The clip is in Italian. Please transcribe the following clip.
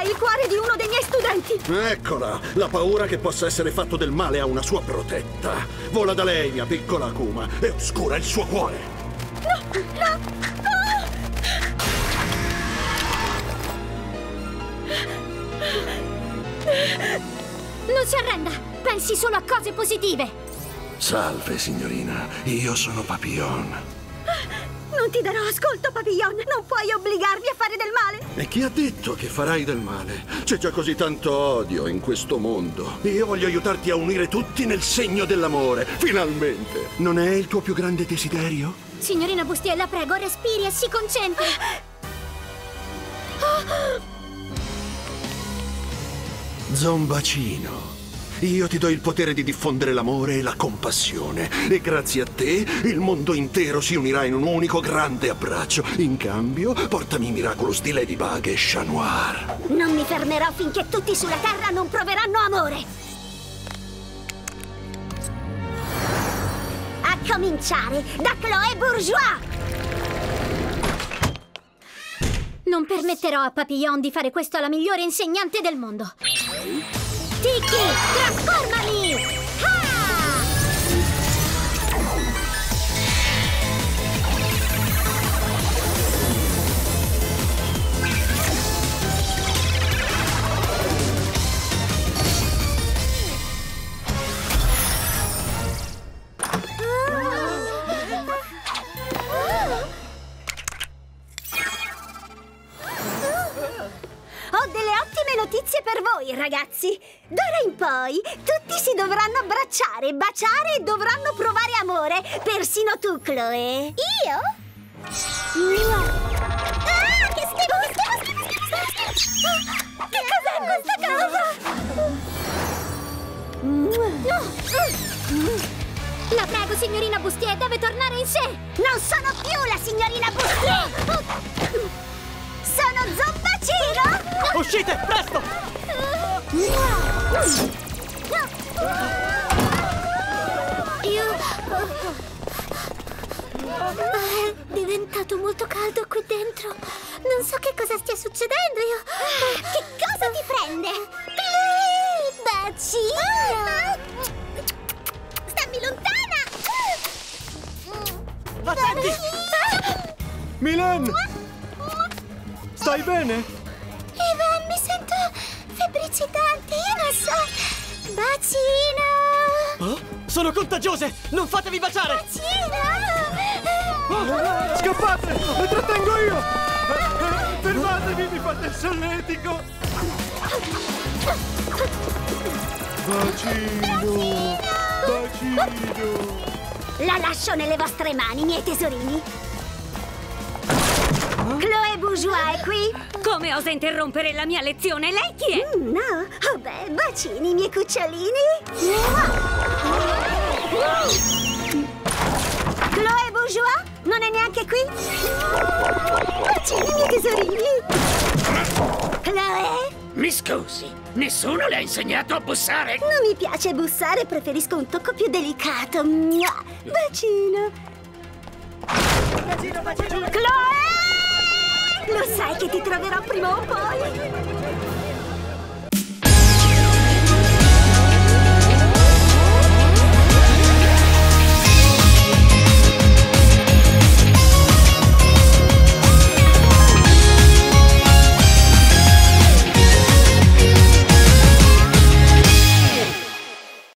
Hai il cuore di uno dei miei studenti! Eccola, la paura che possa essere fatto del male a una sua protetta. Vola da lei, mia piccola Akuma, e oscura il suo cuore. No, no, no! Non si arrenda! Pensi solo a cose positive! Salve, signorina. Io sono Papillon. Non ti darò ascolto, Papillon! Non puoi obbligarmi a fare del male! E chi ha detto che farai del male? C'è già così tanto odio in questo mondo. Io voglio aiutarti a unire tutti nel segno dell'amore. Finalmente! Non è il tuo più grande desiderio? Signorina Bustier, la prego, respiri e si concentri! Zombacino, io ti do il potere di diffondere l'amore e la compassione. E grazie a te, il mondo intero si unirà in un unico grande abbraccio. In cambio, portami i Miraculous di Ladybug e Chat Noir. Non mi fermerò finché tutti sulla Terra non proveranno amore! A cominciare da Chloé Bourgeois! Non permetterò a Papillon di fare questo alla migliore insegnante del mondo! Tiki, trasformami! Ah! Ho delle ottime notizie per voi, ragazzi! D'ora in poi tutti si dovranno abbracciare, baciare e dovranno provare amore! Persino tu, Chloé! Io? Ah, che schifo, che schifo, che schifo, che schifo! Che cos'è questa cosa? La prego, signorina Bustier, deve tornare in sé! Non sono più la signorina Bustier! Sono Zombacino! Uscite, presto! Io... È diventato molto caldo qui dentro. Non so che cosa stia succedendo. Che cosa ti prende? Bacino! Stammi lontana! Attenti! Milan! Stai bene? Ivan, mi sento febbricitante, io non so. Bacino! Oh, sono contagiose! Non fatevi baciare! Bacino! Oh, scappate! Le trattengo io! Fermatevi, mi fate il solletico! Bacino! Bacino! La lascio nelle vostre mani, miei tesorini. Chloé Bourgeois è qui? Come osa interrompere la mia lezione? Lei chi è? No, oh beh, bacini, miei cucciolini. Chloé Bourgeois? Non è neanche qui? Bacini, miei tesorini. Chloé? Mi scusi, nessuno le ha insegnato a bussare? Non mi piace bussare, preferisco un tocco più delicato. Mua. Bacino. Chloé! Lo sai che ti troverò prima o poi?